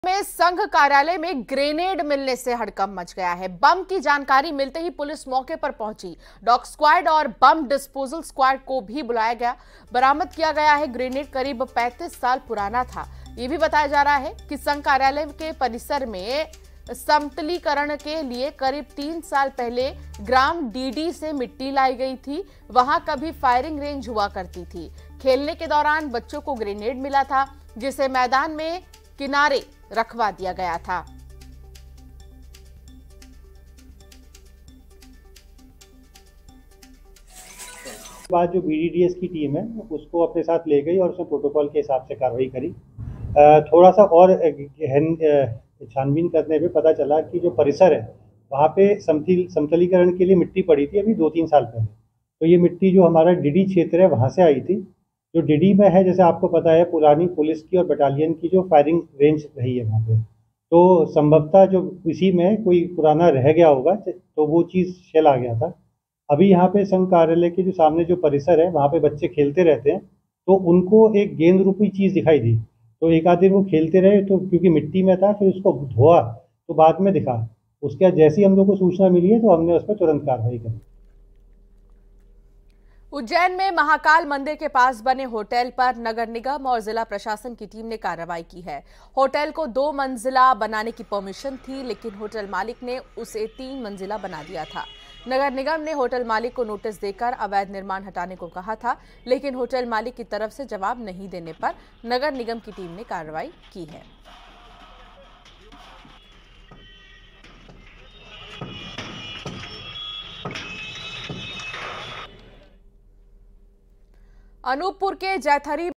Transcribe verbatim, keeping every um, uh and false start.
में संघ कार्यालय में ग्रेनेड मिलने से हड़कंप मच गया है। बम की जानकारी मिलते ही पुलिस मौके पर पहुंची। डॉग स्क्वाड और बम डिस्पोजल स्क्वाड को भी बुलाया गया। बरामद किया गया है ग्रेनेड करीब पैंतीस साल पुराना था। ये भी बताया जा रहा है कि संघ कार्यालय के परिसर में समतलीकरण के लिए करीब तीन साल पहले ग्राम डीडी से मिट्टी लाई गई थी। वहां कभी फायरिंग रेंज हुआ करती थी। खेलने के दौरान बच्चों को ग्रेनेड मिला था, जिसे मैदान में किनारे रखवा दिया गया था। बाद जो बीडीडीएस की टीम है उसको अपने साथ ले गई और उसने प्रोटोकॉल के हिसाब से कार्रवाई करी। थोड़ा सा और गहन छानबीन करने पे पता चला कि जो परिसर है वहाँ पे समतल समतलीकरण के लिए मिट्टी पड़ी थी अभी दो तीन साल पहले। तो ये मिट्टी जो हमारा डीडी क्षेत्र है वहाँ से आई थी। जो डीडी में है, जैसे आपको पता है, पुरानी पुलिस की और बटालियन की जो फायरिंग रेंज रही है वहाँ पे, तो संभवतः जो इसी में कोई पुराना रह गया होगा तो वो चीज़ शेल आ गया था। अभी यहाँ पे संघ कार्यालय के जो सामने जो परिसर है वहाँ पे बच्चे खेलते रहते हैं, तो उनको एक गेंद रूपी चीज़ दिखाई दी। तो एक आध दिन वो खेलते रहे, तो क्योंकि मिट्टी में था, फिर उसको धोआ तो बाद में दिखा। उसके बाद जैसी हम लोग को सूचना मिली है तो हमने उस पर तुरंत कार्रवाई करी। उज्जैन में महाकाल मंदिर के पास बने होटल पर नगर निगम और जिला प्रशासन की टीम ने कार्रवाई की है। होटल को दो मंजिला बनाने की परमिशन थी, लेकिन होटल मालिक ने उसे तीन मंजिला बना दिया था। नगर निगम ने होटल मालिक को नोटिस देकर अवैध निर्माण हटाने को कहा था, लेकिन होटल मालिक की तरफ से जवाब नहीं देने पर नगर निगम की टीम ने कार्रवाई की है। अनूपपुर के जैथरी